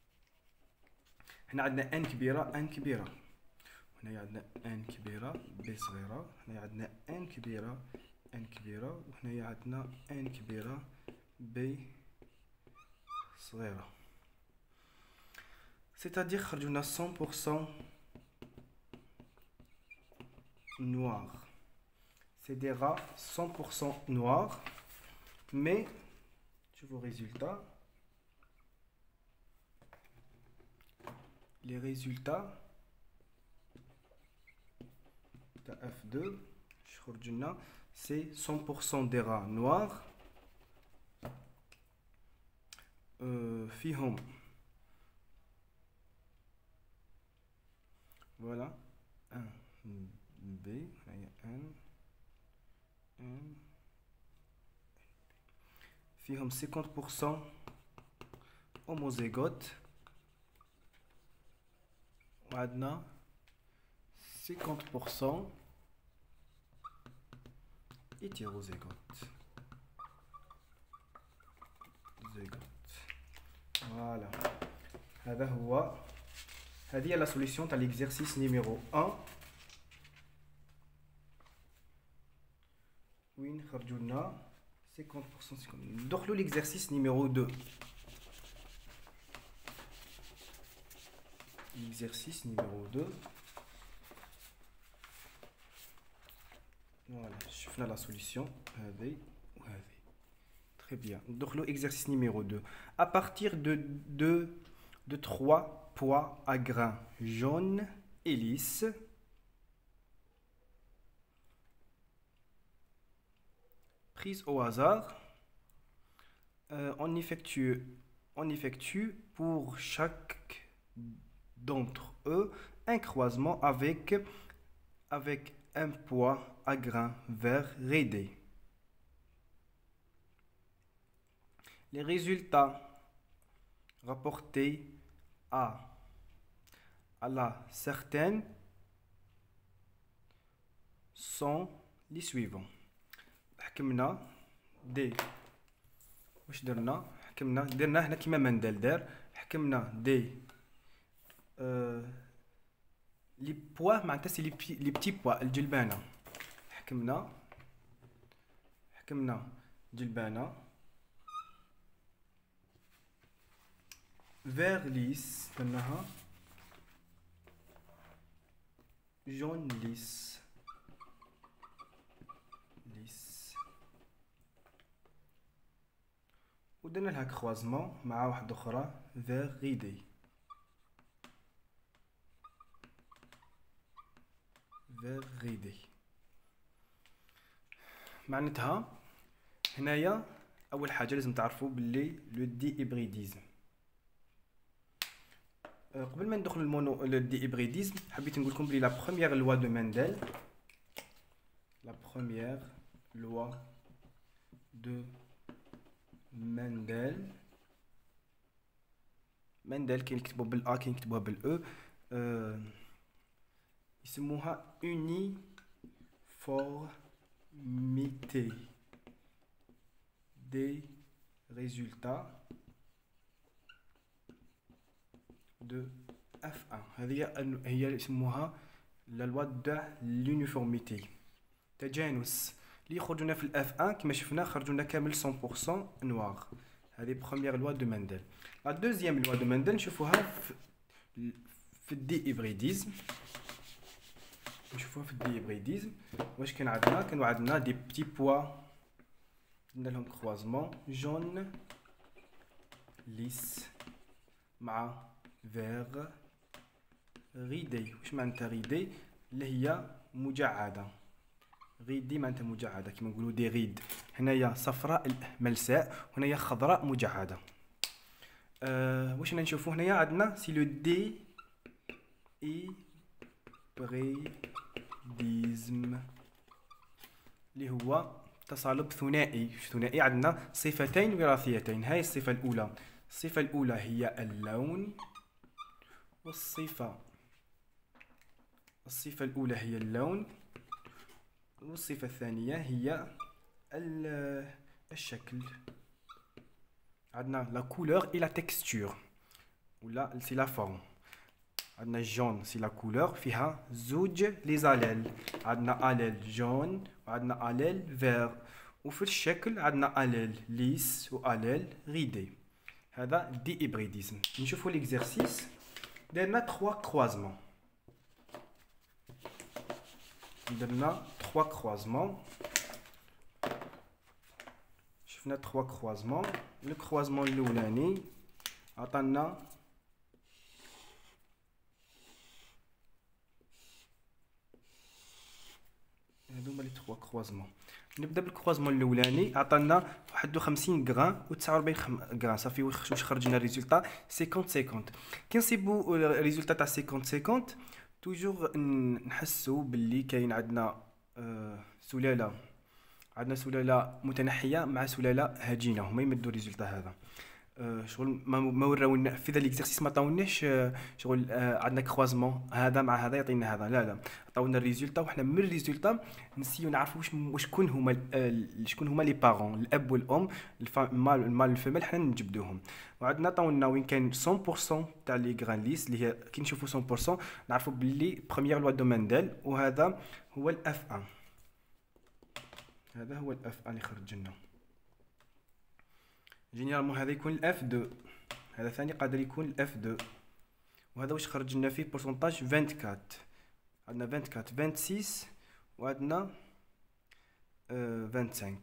هنا عندنا ان كبيره ان كبيره، هنا عندنا ان كبيره ب صغيره، هنا عندنا ان كبيره ان كبيره، وهنا عندنا ان كبيره ب صغيره. c'est-à-dire خرجوا لنا cent pour cent noir. c'est des rats cent pour cent noirs, mais je vous résultats. Les résultats de F deux c'est cent pour cent des rats noirs. Euh, فيهم voilà un B un un فيهم cinquante pour cent homozygote وعندنا cinquante pour cent hétérozygote. zygote. Voilà. هذا هو هذه هي لا سوليسيون تاع ليكزيرسيس نيميرو واحد. وين خرجوا لنا cinquante pour cent. ندخلوا ليكزيرسيس نيميرو اثنين. l'exercice numéro deux. Voilà, شفنا la solution هذه وهذه. Très bien. Donc l'exercice numéro deux. À partir de de de trois pois à grains jaunes et lisses, prise au hasard, euh, on effectue on effectue pour chaque d'entre eux un croisement avec, avec un pois à grains vert raidé. Les résultats rapportés à, à la certaine sont les suivants. حكمنا دي واش درنا؟ حكمنا درنا هنا كيما مندل دار. حكمنا دي لي بوا معناتها سي لي بتي بوا الجلبانه. حكمنا حكمنا جلبانه فير ليس درناها جون ليس ليس ودرنا لها كروازمون مع واحده اخرى فير غيدي فير غيدي. معناتها هنايا اول حاجه لازم تعرفوا باللي لو دي هيبريديزم. قبل ما ندخل المونو لو دي هيبريديزم حبيت نقول لكم بلي لا بروميير لوا دو مندل لا بروميير لوا دو مندل مندل كاين يكتبوها بالا كاين يكتبوها بالاو. أه يسموها uniformité des résultats de إف واحد. هذه هي يسموها لا لوا دو لونيفورميتي، تجانس اللي يخرجونا في الاف واحد كما شفنا خرجونا كامل مية بالمية نوار. هذه بروميير لوا دو مندل. لا دوزيام لوا دو مندل نشوفوها في في الدي هيبريديزم. نشوفوها في الدي هيبريديزم واش كان عندنا؟ كانوا عندنا دي بتي بوا درنا لهم كروازمون جون ليس مع فيغ غيدي. واش معناتها غيدي؟ اللي هي مجعده. غيدي معناتها مجعده كما نقولوا دي غيد. هنايا صفراء ملساء وهنايا خضراء مجعده. أه واش نشوفوا هنايا عندنا سي لو دي اي بريديزم اللي هو تصالب ثنائي. ثنائي عندنا صفتين وراثيتين. هاي الصفه الاولى. الصفه الاولى هي اللون، والصفه الصفه الاولى هي اللون، والصفه الثانيه هي الشكل. عندنا لا كولور اي لا تكستور ولا سي لا فورم. عندنا جون سي لا كولور فيها زوج لي زاليل. عندنا اليل جون وعندنا اليل فير، وفي الشكل عندنا اليل ليس واليل غيدي. هذا دي هيبريديزم. نشوفوا ليكزارسيس. درنا ثلاثة كروازمون. درنا ثلاثة كروازمون. شفنا ثلاثة كروازمون. لو كروازمون الاولاني عطانا هذوما لي ثلاثة كروازمون. نبدا بالكروازمون الاولاني عطانا واحد وخمسين غران و تسعة وأربعين غران. صافي واش خرج لنا الريزولطا خمسين خمسين. كي نصيبو الريزولطا تاع خمسين خمسين توجور نحسو باللي كاين عندنا آه سلاله عندنا سلاله متنحيه مع سلاله هجينه، هما يمدوا الريزولطا هذا. آه شغل ما ما وراونا في ذا ليكزارسيس، ما عطاوناش آه شغل آه عندنا كروازمون هذا مع هذا يعطينا هذا، لا لا عطاونا الريزولطا وحنا من الريزولطا نسيو نعرفوا واش شكون هما آه شكون هما لي بارون، الاب والام، المال المال الفيميل حنا نجبدوهم. وعندنا عطاونا وين كاين مية بالمية تاع لي غران ليس اللي هي كي نشوفوا مية بالمية نعرفوا باللي بروميير لوا دو مندل، وهذا هو الاف واحد. هذا هو الاف واحد اللي خرج لنا. جينيرالمون هذا يكون الاف اثنين، هذا ثاني قادر يكون الاف اثنين. وهذا واش خرج لنا فيه بورسونتاج أربعة وعشرين. عندنا أربعة وعشرين ستة وعشرين وعندنا آه خمسة وعشرين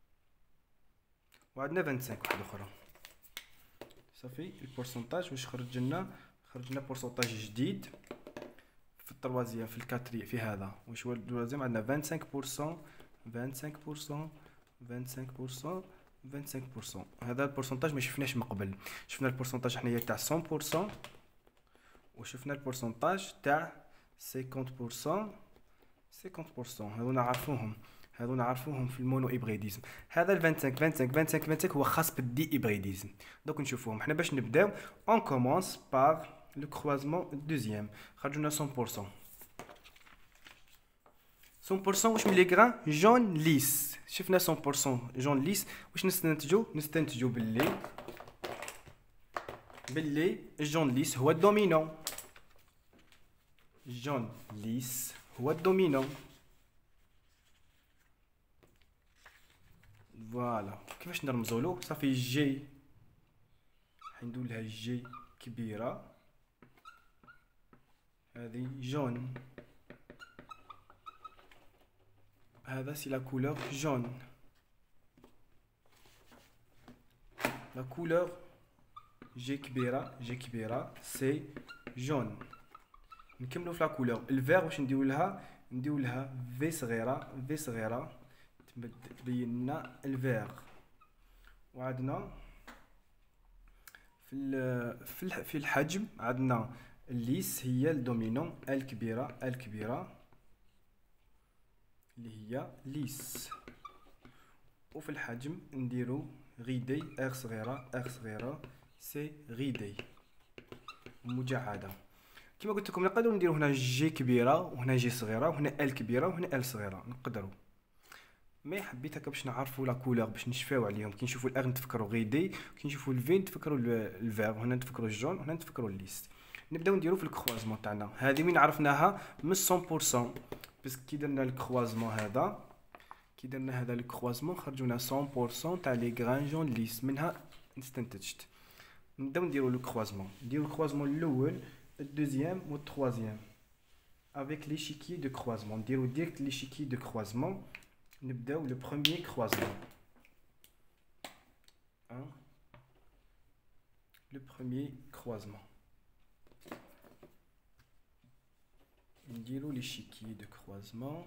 وعندنا خمسة وعشرين واحده اخرى. صافي البورسونتاج واش خرج لنا؟ خرج لنا بورسونتاج جديد في التروازيام في الكاتري في هذا. واش هو التروازيام؟ عندنا خمسة وعشرين بالمية خمسة وعشرين بالمية خمسة وعشرين بالمية خمسة وعشرين بالمية. هذا البورسونتاج ما شفناش من قبل. شفنا البورسونتاج حنايا تاع مية بالمية وشفنا البورسونتاج تاع خمسين بالمية خمسين بالمية. هذو نعرفوهم هذو نعرفوهم في المونو هيبريديزم. هذا ال خمسة وعشرين خمسة وعشرين خمسة وعشرين هو خاص بالدي هيبريديزم. دوك نشوفوهم حنا باش نبداو. اون كومونس بار لو كروازمون دوزيام. خرجونا مية بالمية. مية بالمية واش من لي غران جون ليس. شفنا مية بالمية جون ليس. واش نستنتجو؟ نستنتجو باللي باللي الجون ليس هو الدومينون. الجون ليس هو الدومينون. فوالا كيفاش نرمزولو؟ صافي جي حندير لها جي كبيره، هذه جون. هذا سي لا كولور جون. لا كولور جي كبيره جي كبيره سي جون. نكملوا في لا كولور. الفير واش نديروا لها؟ نديروا لها في صغيره في صغيره تبين لنا الفير. وعندنا في في في الحجم عندنا الليس هي الدومينون الكبيره الكبيره اللي هي ليس. وفي الحجم نديرو غيدي ار صغيره ار صغيره سي غيدي. مجعده. كما قلت لكم نقدروا نديروا هنا جي كبيره وهنا جي صغيره وهنا ال كبيره وهنا ال صغيره، نقدروا. مي حبيت هكا باش نعرفوا لا كولور، باش نشفاو عليهم. كي نشوفوا الار نتفكروا غي دي، كي نشوفوا الفي نتفكروا الفير، وهنا نتفكروا الجون وهنا نتفكروا الليست. نبداو نديروا في الكروازمون تاعنا. هذه وين عرفناها مش مية بالمية، بس كي درنا الكروازمون هذا، كي درنا هذا الكروازمون خرجونا مية بالمية تاع لي غران جون ليست، منها استنتجت. نبداو نديروا لو كروازمون. نديروا الكروازمون الاول، الدوزيام والتروازيام avec l'échiquier de croisement. نديروا ديريكت l'échiquier de croisement. نبداو لو بروميير كروازمون. un le premier croisement. نديروا l'échiquier de croisement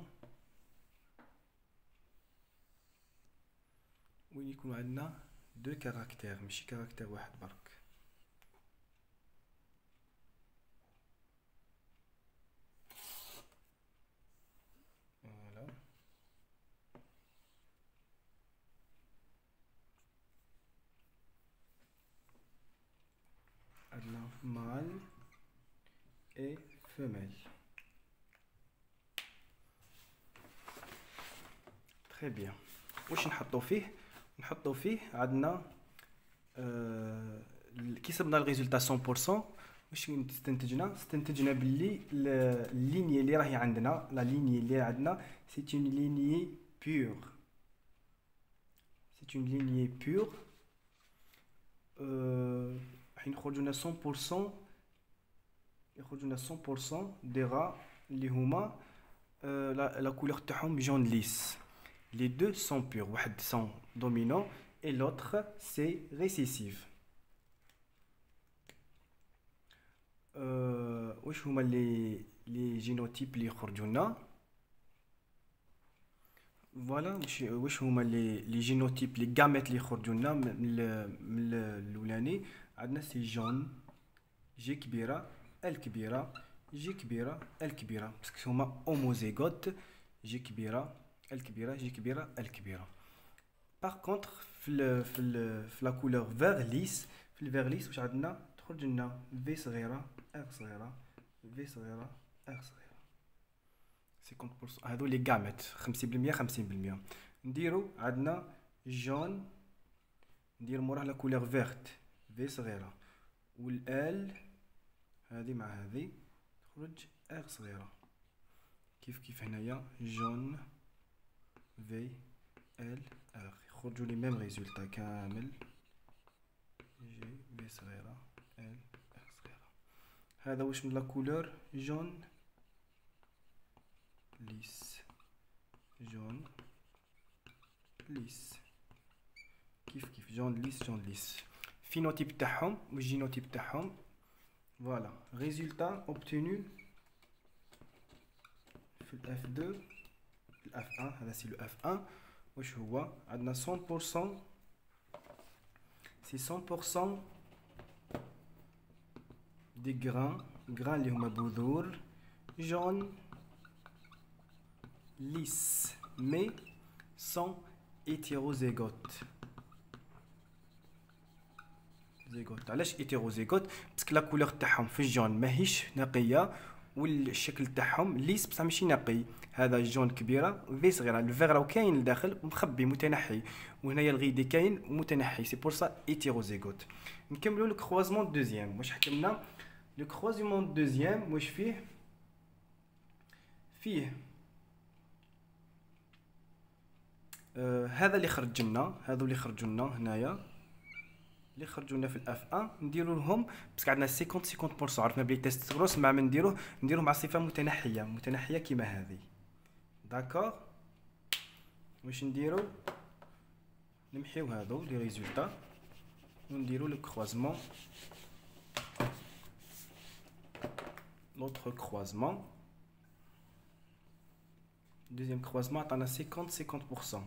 وين يكون عندنا دو كاركتير، ماشي كاركتير واحد برك. mâle et femelle. Très bien. واش نحطو فيه؟ نحطو فيه عندنا آه كي صبنا الريزولتا مية بالمية. واش استنتجنا؟ استنتجنا باللي اللينيه اللي راهي عندنا، لا لينيه اللي عندنا سي اون لينيه بور، سي اون لينيه بور. راح يخرجوا لنا مية بالمية، يخرجوا لنا مية بالمية دي غا اللي هما لا لا كولور تاعهم جون ليس. Les deux sont purs. واحد sont dominant et l'autre c'est récessif. euh, واش هما لي لي جينوتيب اللي يخرجوا لنا؟ فوالا واش واش هما لي لي جينوتيب لي غاميت اللي يخرجوا لنا من من الاولاني. عندنا سي جون، جي كبيره، ال كبيره، جي كبيره، ال كبيره، باسكو هما هوموزيغوت. جي كبيره، الكبيره، جي كبيره، الكبيره. باغ كونطخ في ال في ال في لا كولور فيغ ليس، في الفيغ ليس واش عندنا؟ تخرج لنا في صغيره، ار صغيره، في صغيره، ار صغيره. خمسين بالمية هذو لي غاميت، خمسين بالمية خمسين بالمية. نديرو عندنا جون، ندير موراه لا كولور فيرت، في صغيره، والال هذه مع هذه تخرج ار صغيره. كيف كيف هنايا جون في ال ار يخرجوا لي ميم ريزولتا كامل، جي في صغيره، ال ار صغيره. هذا واش من لا كولور جون ليس، جون ليس. كيف كيف جون ليس، جون ليس. فينوتيب تاعهم والجينوتيب تاعهم. فوالا ريزولتا اوبتينو في الاف اثنين، الاف واحد. هذا سي لو اف واحد. واش هو؟ عندنا مية بالمية، سي مية بالمية دي غران، غران اللي هما بذور جون ليس مي سون هيتيروزيغوت. زيغوت. علاش هيتيروزيغوت؟ باسكو لا كولور تاعهم في الجون ماهيش نقيه، والشكل تاعهم ليس بصح ماشي نقي. هذا الجون كبيره، في صغيره. الفيغ راهو كاين لداخل مخبي متنحي، وهنايا الغيدي كاين ومتنحي. سي بور سا هيتيروزيغوت. نكملوا لو كروازمون دوزيام. واش حكمنا؟ لو كروازمون دوزيام واش فيه؟ فيه آه هذا اللي خرج لنا، هذو اللي خرجوا لنا هنايا، اللي خرجوا لنا في الاف واحد نديروا لهم باسكو عندنا خمسين خمسين بالمية. عرفنا بلي تيست غروس مع من نديروه نديروه مع صفه متنحيه، متنحيه كيما هذه. داكور. واش نديروا؟ نمحيو هذو لي ريزولتا ونديروا لو كروازمون، لوطخ كروازمون. دوزيام كروازمون عطانا خمسين خمسين بالمية.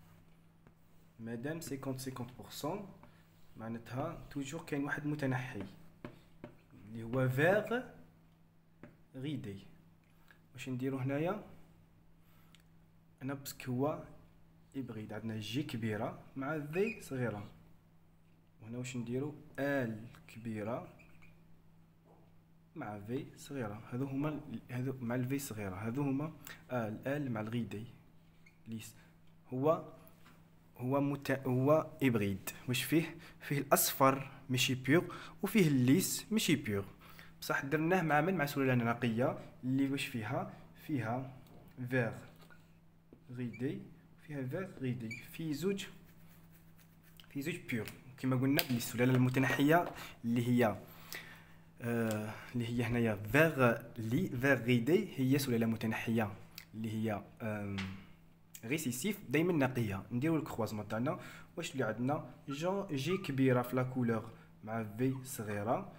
مادام خمسين خمسين بالمية معناتها توجور كاين واحد متنحي اللي هو فيغ غيدي. واش نديرو هنايا؟ انا باسكو هو ابغيد. عندنا جي كبيره مع في صغيره، وهنا واش نديرو؟ ال كبيره مع في صغيرة. هذو هما ال- هذو مع الفي صغيرة، هذو هما آه الال مع الغيدي ليس. هو هو مت... هو إبريد. واش فيه؟ فيه الأصفر ماشي بيور، وفيه الليس ماشي بيور. بصح درناه مع من؟ مع سلالة نقية اللي واش فيها؟ فيها فيغ غيدي، فيها فيغ غيدي، في زوج في زوج بيور. كما قلنا بلي السلالة المتنحية اللي هي آه اللي هي هنايا فيغ لي فيغ غيدي هي سلالة متنحية اللي هي آم، ريسيسيف دايما نقيه. نديرو الكروازمون تاعنا. واش اللي عندنا؟ جون جي كبيره في لا كولور مع في صغيره.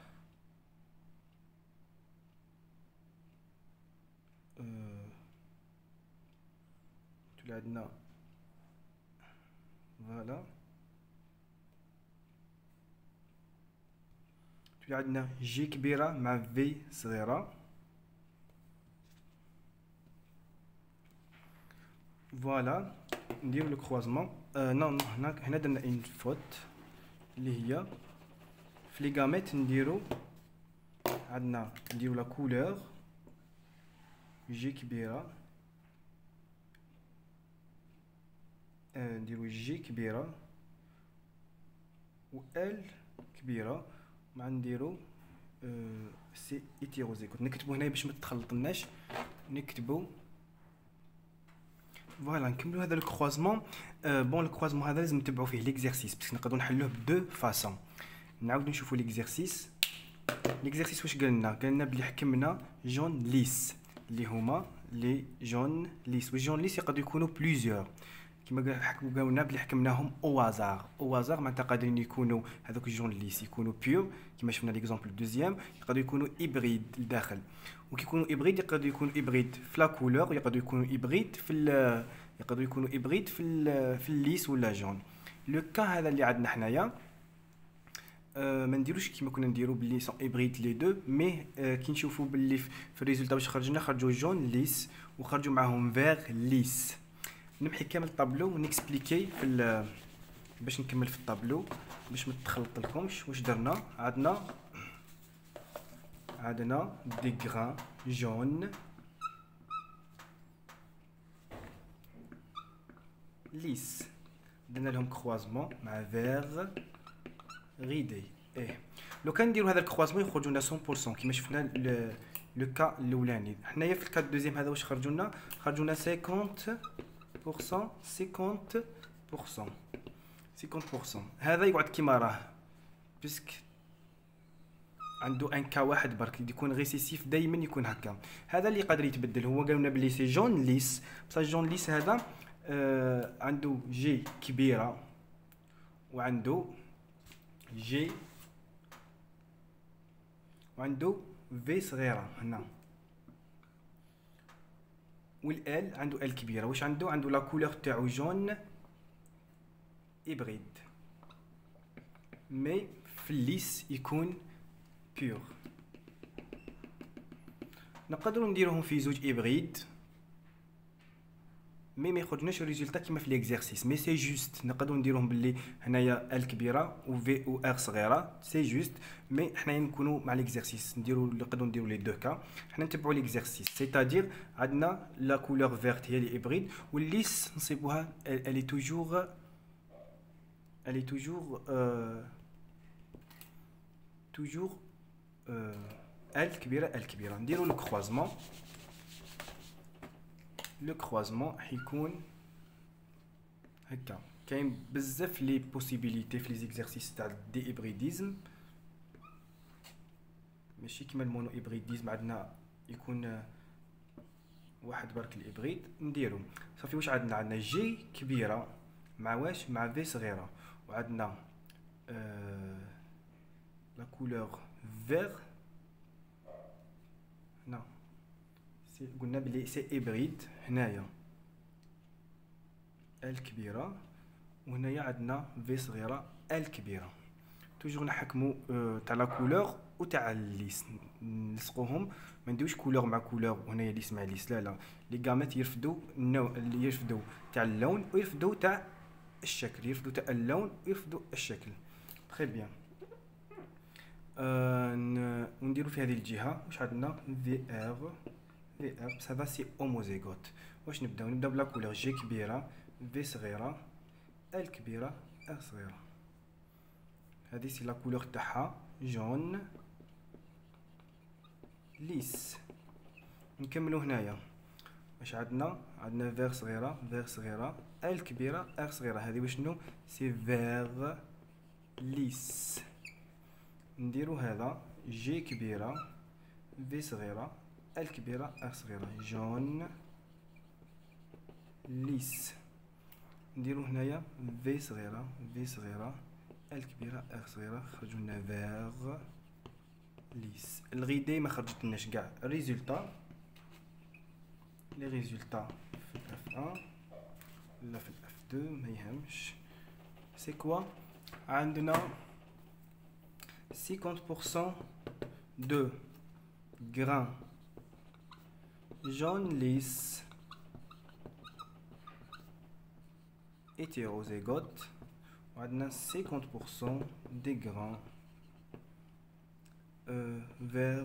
أه... اللي عندنا فوالا. اللي عندنا جي كبيره مع في صغيره. فوالا نديرو الكروازمون. أه نو نو هنا هنا درنا اون فوت اللي هي في لي غاميت. نديرو عندنا نديرو لا كولور جي كبيره، آه، نديرو جي كبيرة و ال كبيرة، مع نديرو آه، سي ايتيروزيكوت. نكتبو هنايا باش متخلطناش، نكتبو فوالا. نكملو هذا الكروازمون. آه بون الكروازمون هذا لازم نتبعو فيه ليكزارسيس باش نقدرو نحلوه بدو فاسون. نعاودو نشوفو ليكزارسيس. ليكزارسيس واش قالنا؟ قالنا بلي حكمنا جون ليس اللي هما لي جون ليس. والجون ليس يقدروا يكونوا بليزيور. كما قال حكموا قالنا بلي حكمناهم او هازار. او هازار معناتها قادرين يكونوا هذوك الجون ليس يكونوا بيور كما شفنا ليكزامبل الدوزيام، يقدروا يكونوا ابريد لداخل. وكي يكونوا ابريد يقدروا يكونوا ابريد في لا كولور، ويقدروا يكونوا ابريد في ال يقدروا يكونوا ابريد في ال في الليس ولا جون. لو كا هذا اللي عندنا حنايا أه ما نديروش كيما كنا نديرو باللي سون ابريد لي دو، مي أه كي نشوفوا باللي في الريزولتا واش خرجنا، خرجوا جون ليس وخرجوا معاهم فيغ ليس. نمحي كامل الطابلو ونكسبليكي في ال- باش نكمل في الطابلو باش ما تخلط لكمش. واش درنا؟ عندنا عندنا دي غران جون ليس، درنا لهم كروازمون مع فيغ غيدي. ايه لو كان نديرو هذا الكروازمون يخرجوا لنا مية بالمية كيما شفنا ل- لو كا الاولاني. حنايا في الكا الدوزيام هذا واش خرجوا لنا؟ خرجوا لنا خمسين بالمية خمسين بالمية خمسين بالمية. هذا يقعد كيما راه بيسك عنده ان كا واحد برك اللي يكون ريسيسيف دائما يكون هكا. هذا اللي قادر يتبدل. هو قالوا لنا بلي سي جون ليس، بصح جون ليس هذا آه عنده جي كبيره وعنده جي وعنده في صغيره هنا، والال عنده ال كبيره. واش عنده؟ عنده لا كولور تاعو جون ابريد، مي في الليس يكون بيور. نقدروا نديروهم في زوج ابريد مي ما يخرجناش الريزولتا كيما في ليكزارسيس. مي سي جوست نقدروا نديروهم باللي هنايا ال كبيره و في و ار صغيره، سي جوست. مي حنا نكونوا مع ليكزارسيس نديروا نقدروا نديروا لي دو كا. حنا نتبعوا ليكزارسيس، سيتادير عندنا لا كولور فيرت هي لي ابريد، والليس نصيبوها الي توجور الي توجور توجور ال كبيره ال كبيره. نديروا لو كروازمون. لو كروازمون حيكون هكا. كاين بزاف لي بوسيبيليتي في لي زيكزارسيس تاع دي ابريديزم، ماشي كيما المونو ابريديزم عندنا يكون واحد برك الابريد. نديرو صافي. واش عندنا؟ عندنا جي كبيره مع واش؟ مع في صغيره. وعندنا آه لا كولور فيغ هنا. سي قلنا بلي سي ابريد. هنايا ال كبيره وهنايا عندنا في صغيره ال كبيره. توجور نحكمو آه تاع لا كولور و تاع الليس، نلصقوهم. ما نديروش كولور مع كولور وهنايا ليس مع ليس، لا لا. لي غامات يرفدوا النوع اللي يرفدوا تاع اللون ويرفدوا تاع الشكل، يرفدوا تاع اللون ويرفدوا الشكل. تري بيان. آه ونديرو نديرو في هذه الجهه واش عندنا في ار في ار بس هذا سي هوموزيغوت. واش نبداو نبداو بلا كولور جي كبيره في صغيره ال كبيره ار صغيره. هذه سي لا كولور تاعها جون ليس. نكملو هنايا واش عندنا عندنا فيغ صغيره فيغ صغيره ال كبيره ار صغيره. هذه واش شنو سي فيغ ليس. نديرو هذا جي كبيره في صغيره ال كبيره ار صغيره جون ليس. نديرو هنايا في صغيره في صغيره ال كبيره ار صغيره خرجوا لنا فيغ ليس. الغيدي ما خرجتلناش كاع. الريزولتا لي ريزولتا في الاف واحد ولا في الاف اثنين ما يهمش. سي كوا عندنا خمسين بالمية دو grain jaune lisse hétérozygote وعندنا خمسين بالمية des grains euh, vert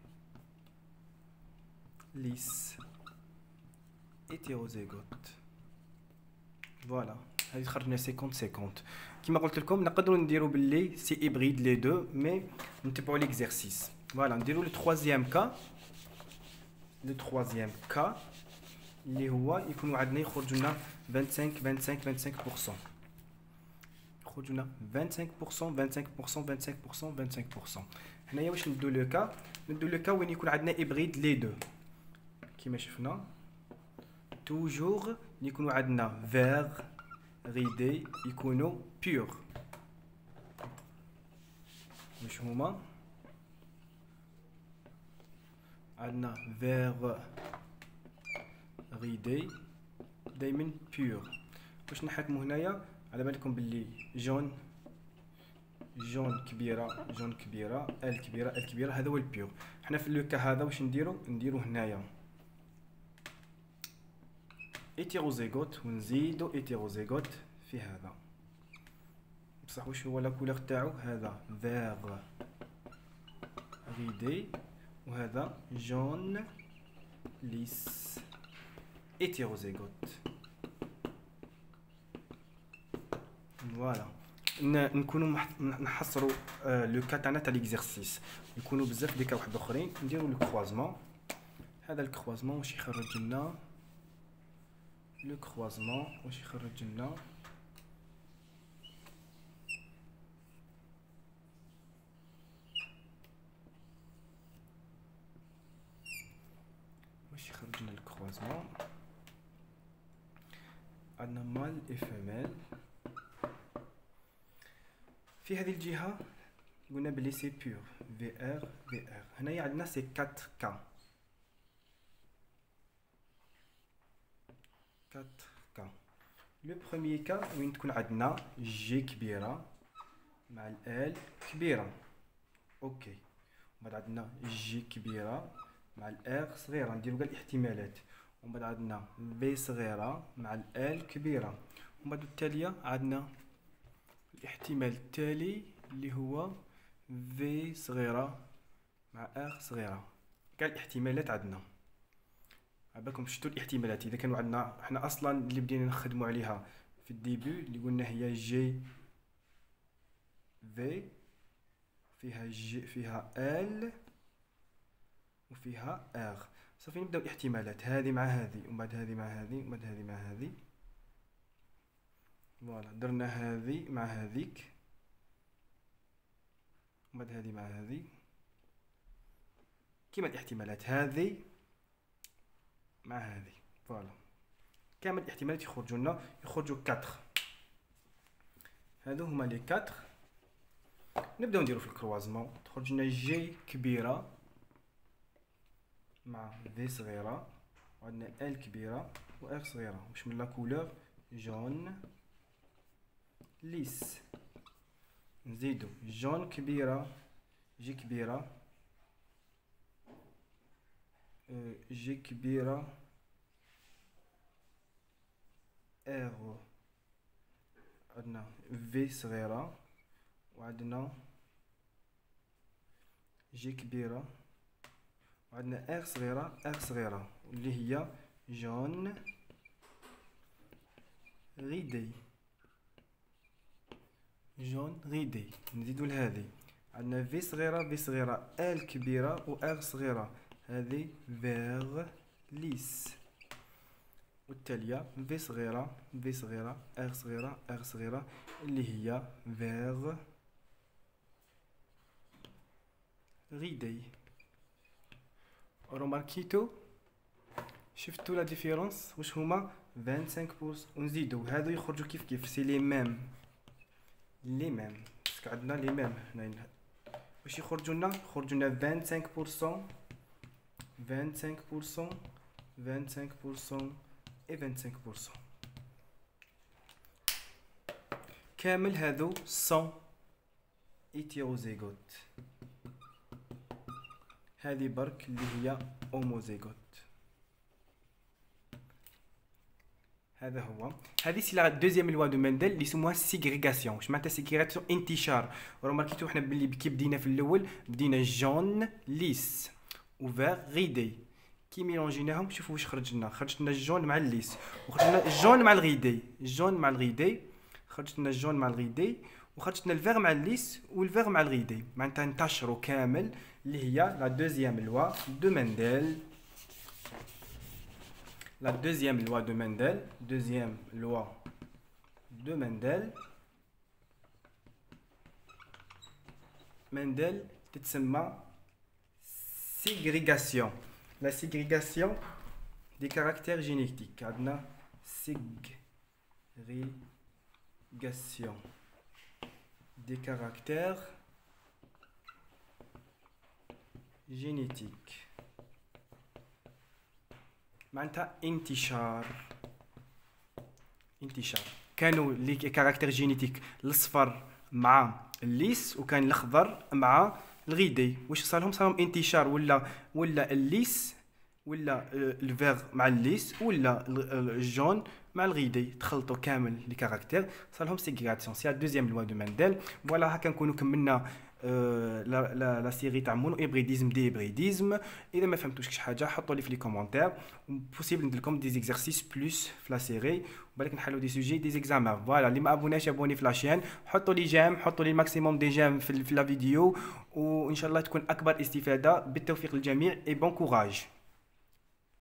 lisse hétérozygote. فوالا هذه خرجنا خمسين خمسين. كما قلت لكم نقدروا نديروا باللي سي هيبريد لي دو مي نتبعوا ليكزارسيس. فوالا نديروا لو ترويزيام كا. لو ترويزيام كا اللي هو يكون عندنا يخرج لنا خمسة وعشرين خمسة وعشرين خمسة وعشرين يخرج لنا خمسة وعشرين خمسة وعشرين خمسة وعشرين خمسة. هنايا واش نبدو لو كا نبدو لو كا وين يكون عندنا هيبريد لي دو كما شفنا توجور يكونوا عندنا فيغ غيدي يكونوا بيور. واش هما عندنا فيغ غيدي دايما بيور. واش نحكموا هنايا على بالكم باللي جون جون كبيره جون كبيره ال كبيره ال كبيره هذا هو البيور. حنا في لو كا هذا واش نديرو نديرو هنايا هيتيروزيغوت ونزيدو هيتيروزيغوت في هذا. بصح واش هو لا كولور تاعو هذا فيغ غيدي وهذا جون ليس هيتيروزيغوت. فوالا نكونوا نحصروا لو كا تاعنا تاع ليكزارسيس يكونوا بزاف ديك واحد اخرين. نديروا لو كروازمون. هذا الكروازمون واش يخرج لنا لو كروازمون واش يخرج لنا واش يخرج لنا الكروازمون. عندنا مال اي فيميل. في هذه الجهه قلنا بلي سي بيور في ار في ار. هنايا عندنا سي أربعة كا أربعة كا. لو بروميي كا وين تكون عندنا جي كبيره مع الال كبيره اوكي. ومن بعد عندنا جي كبيره مع الار صغيره نديرو كاع الاحتمالات. ومن بعد عندنا في صغيره مع الال كبيره. ومن بعد التاليه عندنا الاحتمال التالي اللي هو في صغيره مع ار صغيره. كاع الاحتمالات عندنا. عباكم شفتوا الاحتمالات اذا كانوا عندنا احنا اصلا اللي بدينا نخدموا عليها في الديبي اللي قلنا هي جي في فيها جي فيها ال وفيها ار. صافي نبداو الاحتمالات هذه مع هذه ومن بعد هذه مع هذه ومن بعد هذه مع هذه. فوالا درنا هذه مع هذيك ومن بعد هذه مع هذه كيما الاحتمالات هذه مع هذه. فوالا كامل الاحتمالات يخرجوا لنا يخرجوا أربعة. هادو هما لي أربعة. نبداو نديرو في الكروازمون. تخرج لنا جي كبيره مع في صغيره وعندنا ال كبيره و ار صغيره. واش من لا كولور جون ليس. نزيدو جون كبيره جي كبيره جي كبيره ار عندنا في صغيره وعندنا جي كبيرة، وعندنا ار صغيرة ار صغيرة اللي هي جون غيدي. جون غيدي. نزيدو لهذه عندنا في صغيرة في صغيرة ال كبيرة و ار صغيرة، هذه فيغ ليس. والتالية في صغيرة في صغيرة ار صغيرة ار صغيرة اللي هي فيغ غيدي. روماركيتو، شفتوا لا ديفيرونس واش هما خمسة وعشرين بالمية. ونزيدو هادو يخرجوا كيف كيف سي لي ميم لي ميم باسكو عندنا لي ميم هنايا. واش يخرجوا لنا؟ يخرجوا لنا خمسة وعشرين بالمية خمسة وعشرين بالمية خمسة وعشرين بالمية و خمسة وعشرين بالمية. كامل هادو مية هيتيروزيغوت. هذه برك اللي هي اوموزيغوت. هذا هو. هذه سي لا دوزيام لوا دو مندل اللي يسموها سيغريغاسيون. واش معناتها سيغريغاسيون؟ انتشار. وروماركيتو حنا بلي كي بدينا في الاول بدينا جون ليس و فيغ غيدي، كي ميلونجيناهم شوفوا واش خرج لنا. خرجت لنا الجون مع الليس، وخرج لنا الجون مع الغيدي، الجون مع الغيدي، خرجت لنا الجون مع الغيدي، وخرجت لنا الفيغ مع الليس والفيغ مع الغيدي. معناتها انتشروا كامل اللي هي لا دوزيام لوا دو مندل. La deuxième loi de Mendel, deuxième loi de Mendel. Mendel تتسمى ségrégation. La ségrégation des caractères génétiques. عندنا ségrégation des caractères génétiques. معناتها انتشار. انتشار. كانوا لي كاركتير جينيتيك الاصفر مع الليس، وكان الاخضر مع الغيدي. واش صارلهم؟ صارلهم انتشار، ولا ولا الليس ولا الفيغ مع الليس ولا الجون مع الغيدي، تخلطوا كامل لي كاركتير صارلهم سيغريغاسيون. سي لا دوزيام لوا دو مندل. فوالا هكا نكونوا كملنا أه لا لا لا سيري تاع مونو هيبريديزم دي هيبريديزم. اذا ما فهمتوش شي حاجه حطوا لي في لي كومونتير، بوسيبل ندير لكم دي زيكزارسيس بلس في لا سيري، وبالك نحلوا دي سوجي دي زيكزامان. فوالا اللي ما ابوناش ابوني في لاشين، حطوا لي جيم، حطوا لي الماكسيموم دي جيم في, في لا فيديو، وان شاء الله تكون اكبر استفاده. بالتوفيق للجميع اي بون كوراج.